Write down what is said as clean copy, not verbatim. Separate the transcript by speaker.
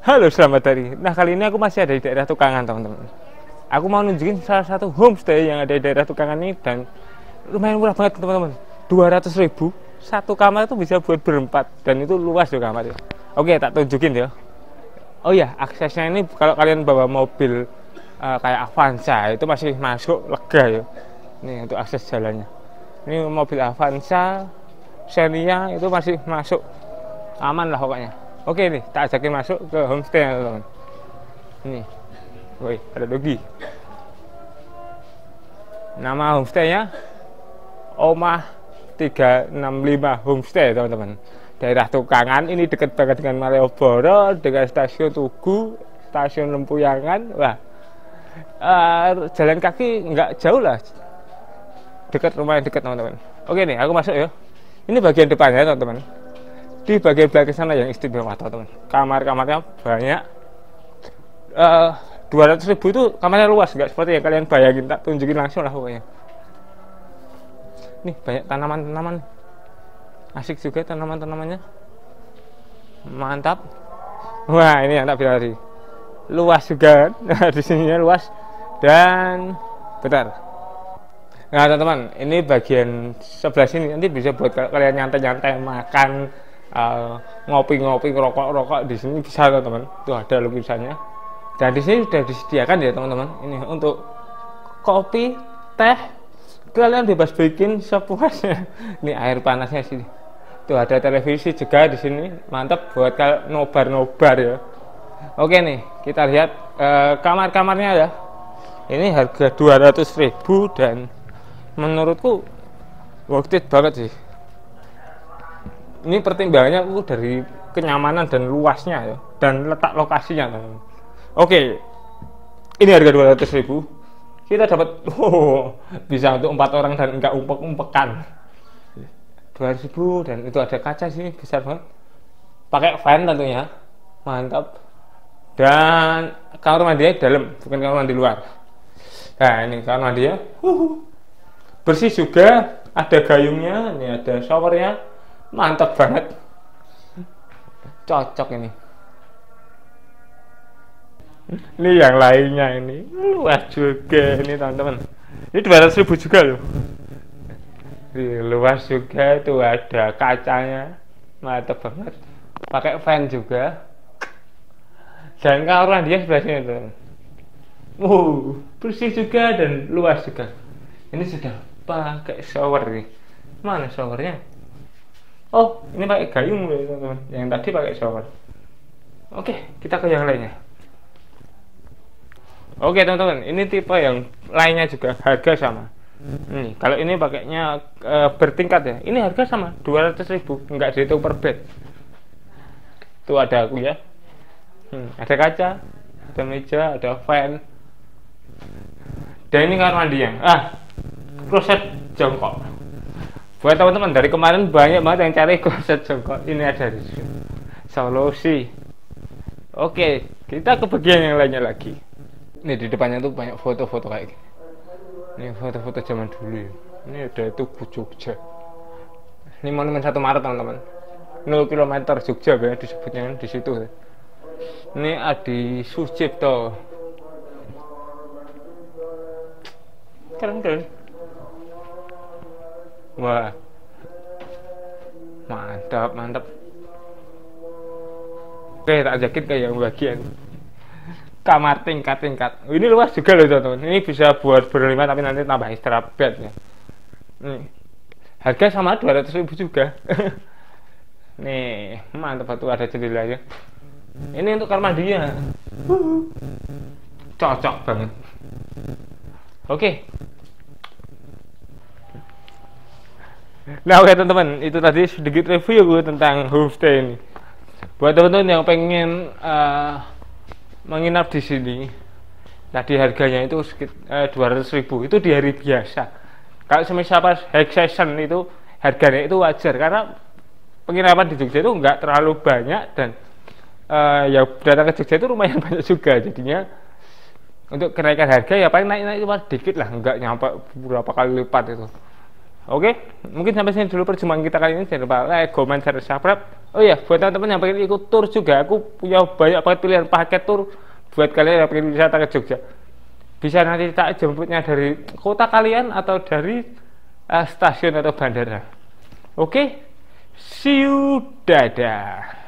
Speaker 1: Halo, selamat hari. Nah, kali ini aku masih ada di daerah Tukangan, teman-teman. Aku mau nunjukin salah satu homestay yang ada di daerah Tukangan ini dan lumayan murah banget, teman-teman. 200.000 satu kamar itu bisa buat berempat dan itu luas tuh kamarnya. Oke, tak tunjukin ya. Oh ya, aksesnya ini kalau kalian bawa mobil kayak Avanza itu masih masuk lega ya. Ini untuk akses jalannya. Ini mobil Avanza, Xenia itu masih masuk aman lah pokoknya. Oke nih, tak ajakin masuk ke homestay ya teman. Ini, woi ada dogi. Nama homestaynya Omah 365 Homestay teman-teman. Daerah Tukangan, ini dekat banget dengan Malioboro, dengan stasiun Tugu, stasiun Lempuyangan. Wah, jalan kaki nggak jauh lah, dekat, lumayan dekat teman-teman. Oke nih, aku masuk ya. Ini bagian depannya teman-teman. Di bagian belakang sana yang istimewa teman-teman. Kamar-kamarnya banyak. 200.000 itu kamarnya luas, nggak seperti yang kalian bayangin. Tak tunjukin langsung lah pokoknya. Nih banyak tanaman-tanaman. Asik juga tanaman-tanamannya. Mantap. Wah, ini yang tak bilang tadi. Luas juga kan. Di sininya luas dan bentar. Nah teman-teman, ini bagian sebelah sini nanti bisa buat kalian nyantai-nyantai makan, ngopi-ngopi, rokok-rokok di sini bisa teman-teman. Itu ada lukisannya. Dan di sini sudah disediakan ya teman-teman. Ini untuk kopi, teh, kalian bebas bikin sepuasnya. Ini air panasnya sini. Tuh ada televisi juga di sini. Mantap buat kalian nobar-nobar ya. Oke nih, kita lihat kamar-kamarnya ya. Ini harga 200.000 dan menurutku worth it banget sih. Ini pertimbangannya aku dari kenyamanan dan luasnya ya, dan letak lokasinya teman-teman. Oke, ini harga 200.000. Kita dapat bisa untuk 4 orang dan enggak umpek-umpekan. 200.000 dan itu ada kaca sini besar banget. Pakai fan tentunya. Mantap. Dan kamar mandinya di dalam, bukan kamar mandi luar. Nah, ini kamar mandinya. Bersih juga, ada gayungnya, ini ada showernya. Mantap banget. Cocok ini. Ini yang lainnya ini luas juga ini teman-teman. Ini 200.000 juga loh. Ini luas juga, itu ada kacanya, mantap banget. Pakai fan juga. Dan kamar dia sebelah sini teman. Bersih juga dan luas juga. Ini sudah pakai shower nih. Mana showernya? Oh, ini pakai gayung loh teman-teman. Yang tadi pakai shower. Oke, kita ke yang lainnya. Oke teman-teman, ini tipe yang lainnya juga harga sama. Nih, kalau ini pakainya bertingkat ya. Ini harga sama, 200.000, enggak dihitung per bed. Tuh ada aku ya. Ada kaca, ada meja, ada fan. Dan ini kamar mandinya. Kloset jongkok. Buat teman-teman dari kemarin banyak banget yang cari kloset jongkok. Ini ada di sini. Solusi. Oke, kita ke bagian yang lainnya lagi. Ini di depannya tuh banyak foto-foto kayak gini. Ini foto-foto zaman dulu ya. Ini ada Tugu Jogja. Ini monumen 1 Maret teman-teman. 0 km Jogja ya disebutnya di situ. Ini Adi Sucipto. Keren. Wah. Mantap. Oke, tak ajakin ke yang bagian kamar tingkat-tingkat. Ini luas juga loh teman-teman. Ini bisa buat berlima tapi nanti tambah extra bed ya. Nih. Harga sama 200.000 juga. Nih, mantap tuh ada jendelanya. Ini untuk kamar mandinya. Cocok banget. Oke. Nah, oke teman-teman, itu tadi sedikit review tentang homestay ini. Buat teman-teman yang pengen menginap di sini, tadi harganya itu sekitar 200.000 itu di hari biasa. Kalau semisal pas high season itu harganya itu wajar karena penginapan di Jogja itu nggak terlalu banyak dan ya datang ke Jogja itu lumayan banyak juga. Jadinya untuk kenaikan harga ya paling naik cuma dikit lah, nggak nyampe berapa kali lipat itu. Oke, mungkin sampai sini dulu perjumpaan kita kali ini. Jangan lupa like, comment, share, subscribe. Oh iya, buat teman-teman yang pengen ikut tour juga, aku punya banyak banget pilihan paket tour buat kalian yang pengen wisata ke Jogja. Bisa nanti tak jemputnya dari kota kalian atau dari stasiun atau bandara. Oke, see you, dadah.